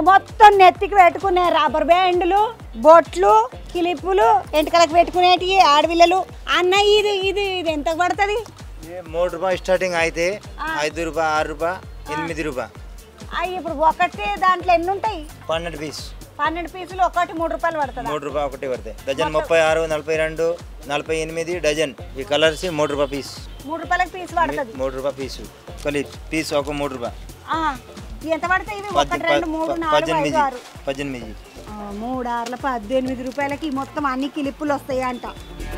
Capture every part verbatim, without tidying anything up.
మొత్తం నెత్తికి పెట్టుకునే రబ్బర్ బ్యాండ్లు బొట్లు క్లిప్పులు ఎంటకలకు పెట్టుకునేటి ఆడపిల్లలు అన్న ఇది ఇది ఇది ఎంత పడుతుంది మూడు రూపాయలు స్టార్టింగ్ అయితే ఐదు రూపాయ ఆరు రూపాయ ఎనిమిది రూపాయ అవి ఇప్పుడు ఒకటి దాంట్లో ఎన్ని ఉంటాయి పన్నెండు పీస్ పన్నెండు పీసులు ఒకటి మూడు రూపాయలు పడుతుంది మూడు రూపాయ ఒకటి పడతాయి డజన్ ముప్పై ఆరు నలభై రెండు నలభై ఎనిమిది డజన్ ఈ కలర్స్ మూడు రూపాయ పీస్ మూడు రూపాయలకు పీస్ పడుతుంది మూడు రూపాయ పీసు కలిపి పీస్ ఒక మూడు రూపాయ ఎంత పడతాయి ఇవి ఒకటి రెండు మూడు నాలుగు ఐదు ఆరు పద్దెనిమిది మూడు ఆరుల పద్దెనిమిది రూపాయలకి మొత్తం అన్ని క్లిప్పులు వస్తాయి అంట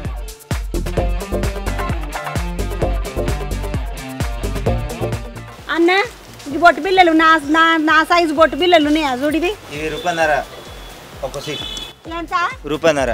అన్న ఇది బొట్టు బిల్లలు నా నా నా సైజు బొట్టు బిల్లలు ఉన్నాయా చూడివి ఇవి రూపాయన్నర ఒక సీట్ ఎంత రూపాయన్నర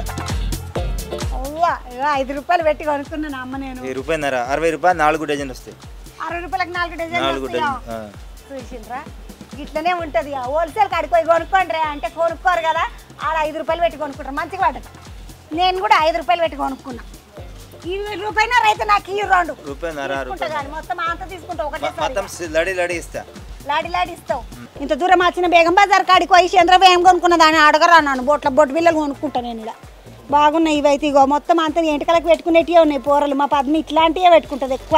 ఐదు రూపాయలు పెట్టి కొనుక్కున్నాను అమ్మ నేను ఈ రూపాయన్నర అరవై రూపాయలు నాలుగు డజన్ వస్తాయి అరవై రూపాయలకు నాలుగు డజన్ నాలుగు డజన్ చూసిండ్రా ఇట్లనే ఉంటుంది హోల్సేల్ కాడికి పోయి కొనుక్కోండి అంటే కొనుక్కోరు కదా ఆడ ఐదు రూపాయలు పెట్టి కొనుక్కుంటారు మంచిగా పడదు నేను కూడా ఐదు రూపాయలు పెట్టి కొనుక్కున్నా ఇరవై రూపాయలు అయితే నాకు ఈ రెండు రూపాయలు మొత్తం అంత తీసుకుంటా ఒకటే లడి లడి ఇస్తా లాడి లాడి ఇస్తావు ఇంత దూరం వచ్చిన బేగం బజార్ కాడికి పోయి చంద్రబాబు ఏం కొనుక్కున్నా దాన్ని అడగరా నన్ను బొట్ల బొట్టు బిల్లలు కొనుక్కుంటా నేను ఇలా బాగున్నాయి ఇవైతే ఇగో మొత్తం అంతా ఎంటకలకు పెట్టుకునేటివే ఉన్నాయి పోరలు మా పద్మ ఇట్లాంటివే పెట్టుకుంటుంది ఎక్కువ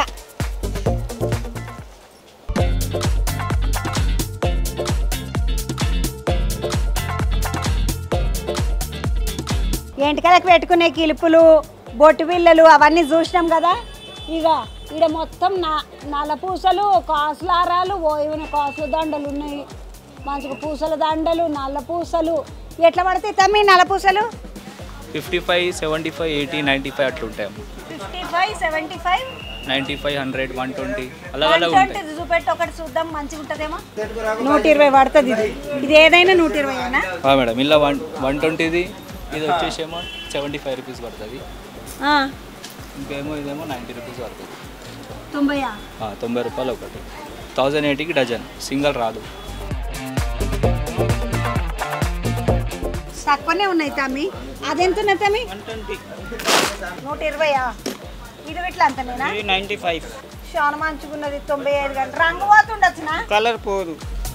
ఎంటకలకు పెట్టుకునే కిలుపులు బొట్టు బిళ్ళలు అవన్నీ చూసినాం కదా ఇక ఇక్కడ మొత్తం నా నల్ల పూసలు కాసులారాలు ఓయిన కాసుల దండలు ఉన్నాయి మంచిగా పూసల దండలు నల్ల పూసలు ఎట్లా పడతాయి తమ్మి నల్ల పూసలు fifty five seventy five eighty ninety five అట్లా ఉంటాయి fifty five seventy five ninety five hundred one twenty అలా అలా ఉంటాయి చూపెట్టి ఒకటి చూద్దాం మంచిగా ఉంటుందేమో నూట ఇరవై పడుతుంది ఇది ఇది ఏదైనా నూట ఇరవై అయినా మేడం ఇలా వన్ వన్ ట్వంటీది ఇది వచ్చేసేమో సెవెంటీ ఫైవ్ రూపీస్ పడుతుంది ఇంకేమో ఇదేమో నైంటీ రూపీస్ పడుతుంది తొంభై తొంభై రూపాయలు ఒకటి థౌజండ్ ఎయిటీకి డజన్ సింగల్ రాదు తక్కువనే ఉన్నాయి తమ్మి అదెంత ఉన్నాయి తమ్మి నూట ఇరవయా ఇది ఇట్లా అంతనేనా నైంటీ ఫైవ్ చాలా మంచిగా ఉన్నది తొంభై ఐదు గంటలు రంగు పోతుండొచ్చునా కలర్ పోదు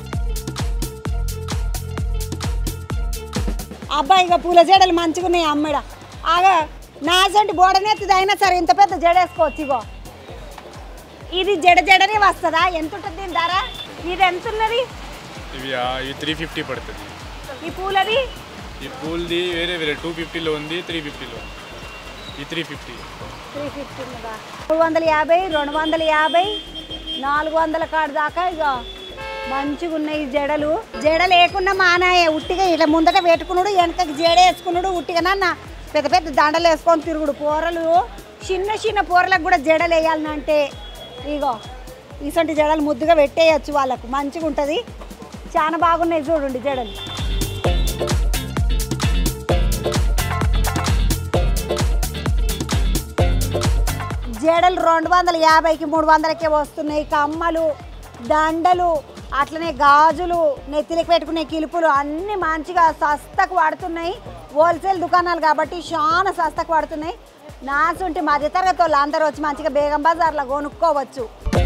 అబ్బాయిగా పూల జడలు మంచిగా ఉన్నాయి అమ్మడ ఆగా నాసంటి బోడనెత్తిది అయినా సరే ఇంత పెద్ద జడ వేసుకోవచ్చు ఇగో ఇది జడ జడనే వస్తుందా ఎంత ఉంటుంది దీని ధర ఇది ఎంత ఉన్నది ఇవి త్రీ ఫిఫ్టీ పడుతుంది ఈ పూలది ఈ పూలది వేరే వేరే టూ ఫిఫ్టీలో ఉంది త్రీ ఫిఫ్టీలో ఈ త్రీ ఫిఫ్టీ త్రీ ఫిఫ్టీ ఉన్నదా మూడు వందల యాభై రెండు వందల యాభై నాలుగు వందల కాడు దాకా ఇక మంచిగా ఉన్నాయి జడలు జడ లేకుండా మానాయే ఉట్టిగా ఇట్లా ముందట పెట్టుకున్నాడు వెనకకి జడ వేసుకున్నాడు ఉట్టిగా నాన్న పెద్ద పెద్ద దండలు వేసుకొని తిరుగుడు కూరలు చిన్న చిన్న కూరలకు కూడా జడలు వేయాలంటే ఇగో ఇసంటి జడలు ముద్దుగా పెట్టేయచ్చు వాళ్ళకు మంచిగా ఉంటుంది చాలా బాగున్నాయి చూడండి జడలు జడలు రెండు వందల యాభైకి మూడు వందలకే వస్తున్నాయి కమ్మలు దండలు అట్లనే గాజులు నెత్తిలకు పెట్టుకునే కిలుపులు అన్నీ మంచిగా సస్తకు వాడుతున్నాయి హోల్సేల్ దుకాణాలు కాబట్టి చాలా సస్తకు వాడుతున్నాయి నాసుంటి మధ్యతరగతి వాళ్ళు అందరూ వచ్చి మంచిగా బేగం బజార్లో కొనుక్కోవచ్చు